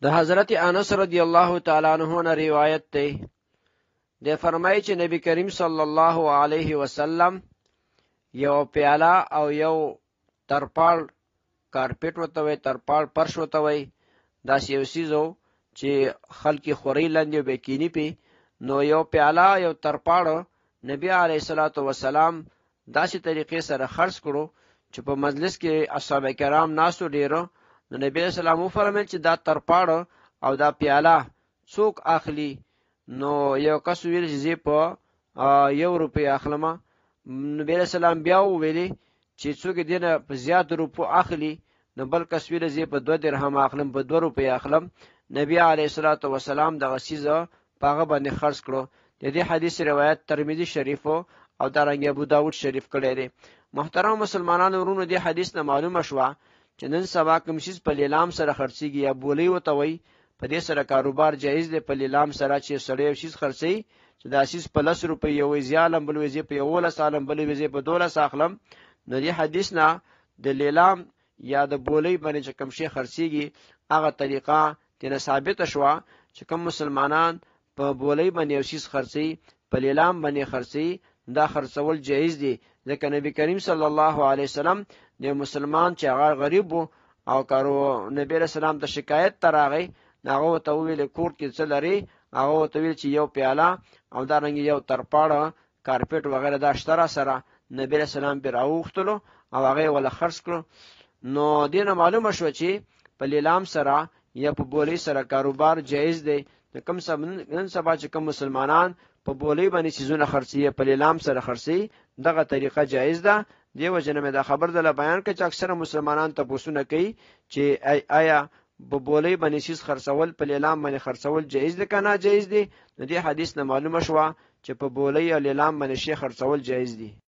د حضرت انس رضی الله تعالی عنہ نه روایت ده. د فرمایي چې نبی کریم صلی الله علیه وسلم یو پیاله او یو ترپال کارپټ وته وي، ترپال فرش وته وي، دا یو سیزو چې خلکی خوري لاندې بکینی پی. نو یو پیاله یو ترپال نبی علیه الصلاۃ والسلام داسې طریقې سره خرڅ کړو چې په مجلس کې اصحاب کرام ناسو ډیرو. نو نبی اسلام فرمایل چې دا ترپال او دا پیاله څوک اخلي؟ نو یو کس ویل چې په 1 روپۍ اخلمه. نبی اسلام بیا ویلي چې څوک دینه په زیات روپو اخلي، نو بل کس ویل چې په 2 درهم اخلم، په 2 روپۍ اخلم. نبی علیه الصلاۃ والسلام دغه سیزه پاغه باندې خرڅ کړو. د دې حدیث روایت ترمذی شریف او دارنګ ابو داود شریف کړی دی. محترم مسلمانانو ورونو، دې حدیث نه معلومه شوه چې نن سبا کوم شی په لیلام سره خرڅيږي یا بولی وته وي، په دې سره کاروبار جایز دی. په لیلام سره چې سړی یو شی خرڅي چې دا شی په 10 روپۍ یو زیالم بل وځي په 11 سالم بل وځي په 12 اخلم. نو دې حدیث نه د لیلام یا د بولی باندې چې کوم شی خرڅيږي هغه طریقه تنه ثابت شوه چې کوم مسلمانان په بولی باندې یو شی خرڅي په لیلام باندې خرڅي، دا خرڅول جایز دي. ځکه نبی کریم صلی الله علیه وسلم د مسلمان چې هغه غریب او کارو نبی رسول الله ته شکایت تراغی، هغه ته ویل کور کې څه لري؟ هغه ته ویل چې یو پیاله او دا رنګ یو ترپاړه کارپټ وغیرہ دا شتره سره نبی رسول الله به راوختلو او هغه ولا خرڅ کړو. نو دینه معلومه شو چې په لیلام سره یا په بولی سره کاروبار جایز دی. کوم نن سبا چې کوم مسلمانان په بولی باندې چیزونه خرڅي په لیلام سره خرڅي، دغه طریقه جایز ده. دیو جنمه دا خبر دل بیان کړ چې اکثره مسلمانان تاسو نه کوي چې آیا په بولی باندې چیز خرڅول په لیلام باندې خرڅول جایز ده کنه جایز دي. نو دې حدیث نه معلومه شوه چې په بولی او لیلام باندې شی خرڅول جایز دي.